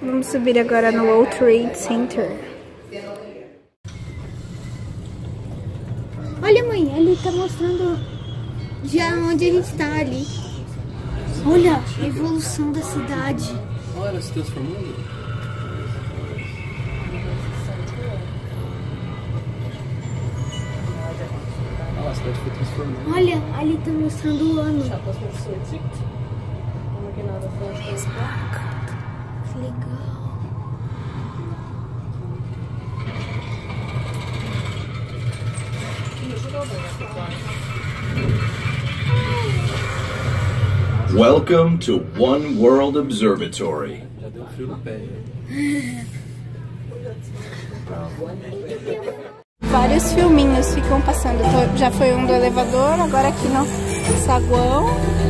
Vamos subir agora no World Trade Center. Olha, mãe, ali tá mostrando já onde a gente tá ali. Olha a evolução da cidade. Olha ela se transformando. Olha, a cidade foi transformando. Olha, ali tá mostrando o ano. Que legal. Welcome to One World Observatory. Já deu frio no pé. Vários filminhos ficam passando. Já foi um do elevador, agora aqui no saguão.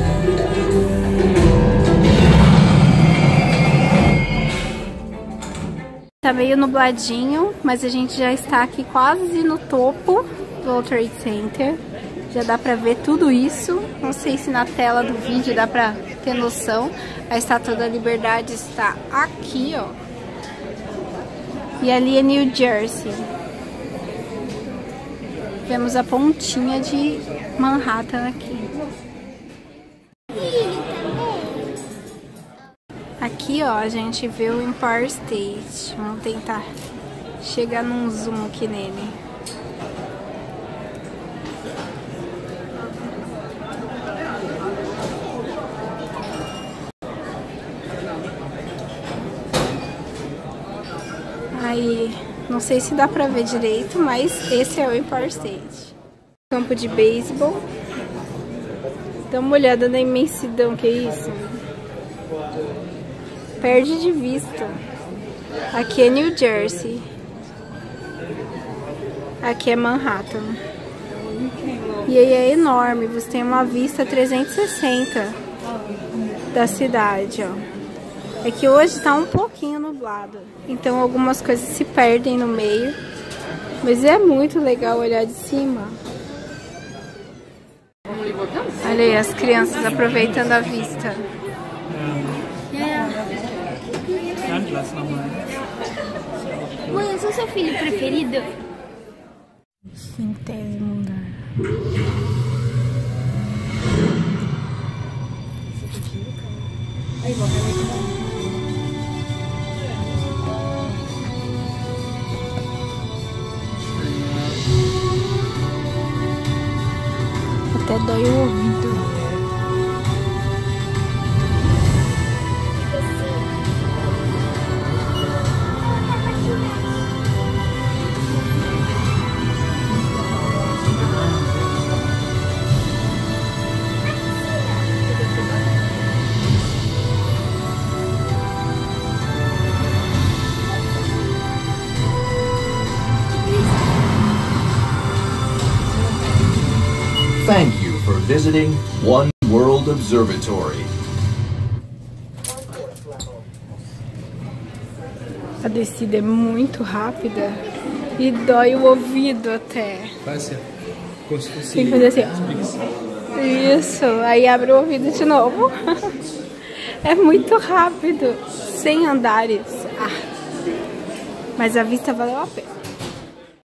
Tá meio nubladinho, mas a gente já está aqui quase no topo do World Trade Center. Já dá pra ver tudo isso. Não sei se na tela do vídeo dá pra ter noção. A Estátua da Liberdade está aqui, ó. E ali é New Jersey. Vemos a pontinha de Manhattan aqui. Aqui, ó, a gente vê o Empire State. Vamos tentar chegar num zoom aqui nele. Aí, não sei se dá pra ver direito, mas esse é o Empire State. Campo de beisebol. Dá uma olhada na imensidão que é isso. Perde de vista. Aqui é New Jersey. Aqui é Manhattan. E aí é enorme. Você tem uma vista 360 da cidade, ó. É que hoje tá um pouquinho nublado, então algumas coisas se perdem no meio, mas é muito legal olhar de cima. Olha aí as crianças aproveitando a vista. Mãe, eu sou seu filho preferido? 50º andar. Até dói o ouvido. Thank you for visiting One World Observatory. A descida é muito rápida e dói o ouvido até. Faz assim, como se fosse... Tem que fazer assim, ó. Isso, aí abre o ouvido de novo. É muito rápido, 100 andares. Ah, mas a vista valeu a pena.